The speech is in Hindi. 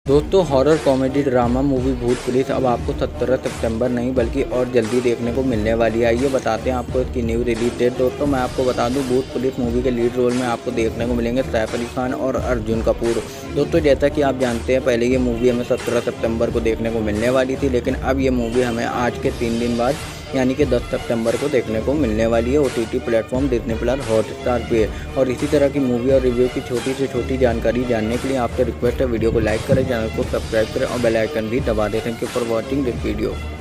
दोस्तों horror comedy drama movie Bhoot Police अब आपको 17 सितंबर नहीं बल्कि और जल्दी देखने को मिलने वाली है। आइए बताते हैं आपको इसकी न्यू रिलीज डेट। दोस्तों मैं आपको बता दूं भूत पुलिस मूवी के लीड रोल में आपको देखने को मिलेंगे सैफ अली खान और अर्जुन कपूर। दोस्तों जैसा कि आप जानते हैं पहले ये मूवी हमें 17 सितंबर को देखने को मिलने वाली थी, लेकिन अब ये मूवी हमें आज के 3 दिन बाद यानी कि 10 सितंबर को देखने को मिलने वाली है OTT platform Disney plus Hotstar पे। और इसी तरह की मूवी और रिव्यू की छोटी से छोटी जानकारी जानने के लिए आपसे रिक्वेस्ट है वीडियो को लाइक करें, चैनल को सब्सक्राइब करें और बेल आइकन भी दबा दें। Thank you for watching this video.